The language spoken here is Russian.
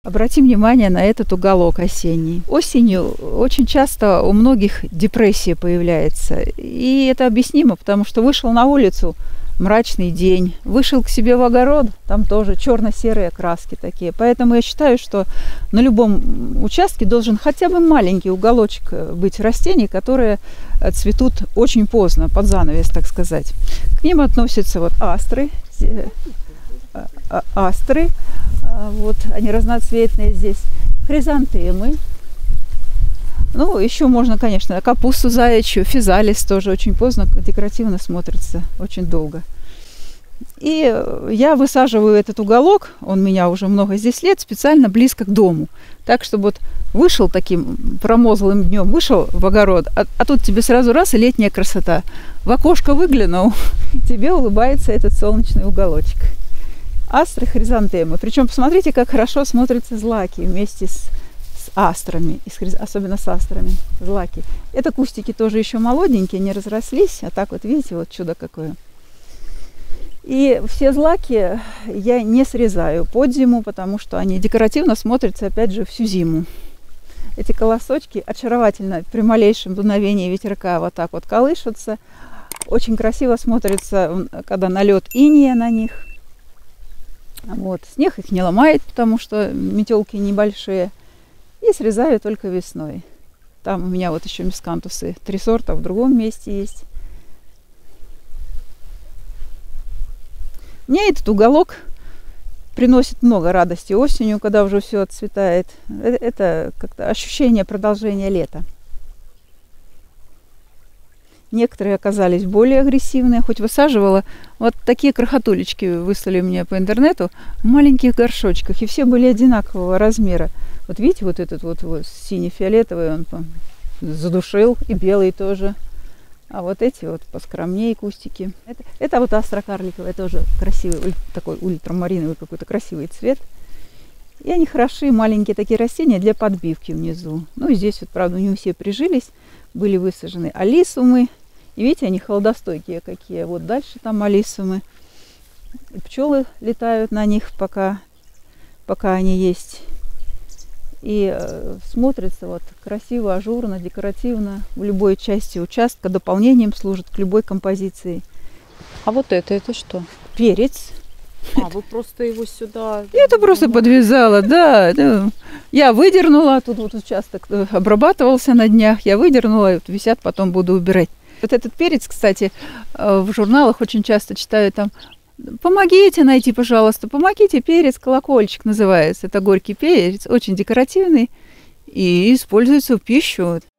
Обратим внимание на этот уголок осенний. Осенью очень часто у многих депрессия появляется. И это объяснимо, потому что вышел на улицу, мрачный день, вышел к себе в огород, там тоже черно-серые краски такие. Поэтому я считаю, что на любом участке должен хотя бы маленький уголочек быть растений, которые цветут очень поздно, под занавес, так сказать. К ним относятся вот астры, вот они разноцветные здесь, хризантемы. Ну, еще можно, конечно, капусту заячью, физалис тоже очень поздно, декоративно смотрится, очень долго. И я высаживаю этот уголок, он у меня уже много здесь лет, специально близко к дому. Так, чтобы вот вышел таким промозглым днем, вышел в огород, а тут тебе сразу раз и летняя красота. В окошко выглянул, тебе улыбается этот солнечный уголочек. Астры, хризантемы. Причем посмотрите, как хорошо смотрятся злаки вместе с астрами, особенно с астрами, злаки. Это кустики тоже еще молоденькие, не разрослись, а так вот, видите, вот чудо какое. И все злаки я не срезаю под зиму, потому что они декоративно смотрятся, опять же, всю зиму. Эти колосочки очаровательно при малейшем дуновении ветерка вот так вот колышутся. Очень красиво смотрится, когда налет инея на них. Вот. Снег их не ломает, потому что метелки небольшие. И срезаю только весной. Там у меня вот еще мискантусы 3 сорта в другом месте есть. Мне этот уголок приносит много радости осенью, когда уже все отцветает. Это как-то ощущение продолжения лета. Некоторые оказались более агрессивные, хоть высаживала. Вот такие крохотулечки выслали мне по интернету в маленьких горшочках, и все были одинакового размера. Вот видите, вот этот вот синий-фиолетовый он задушил, и белый тоже. А вот эти вот поскромнее кустики. Это вот астра карликовая, тоже красивый, такой ультрамариновый какой-то красивый цвет. И они хороши, маленькие такие растения для подбивки внизу. Ну и здесь вот, правда, не все прижились. Были высажены алисумы. И видите, они холодостойкие какие. Вот дальше там алисумы. И пчелы летают на них, пока они есть. И смотрится вот красиво, ажурно, декоративно. В любой части участка дополнением служит к любой композиции. А вот это что? Перец. А, вы просто его сюда... Я это просто подвязала, да. Я выдернула, тут вот участок обрабатывался на днях, я выдернула, вот висят, потом буду убирать. Вот этот перец, кстати, в журналах очень часто читаю там: помогите найти, пожалуйста, помогите, перец, колокольчик называется. Это горький перец, очень декоративный и используется в пищу.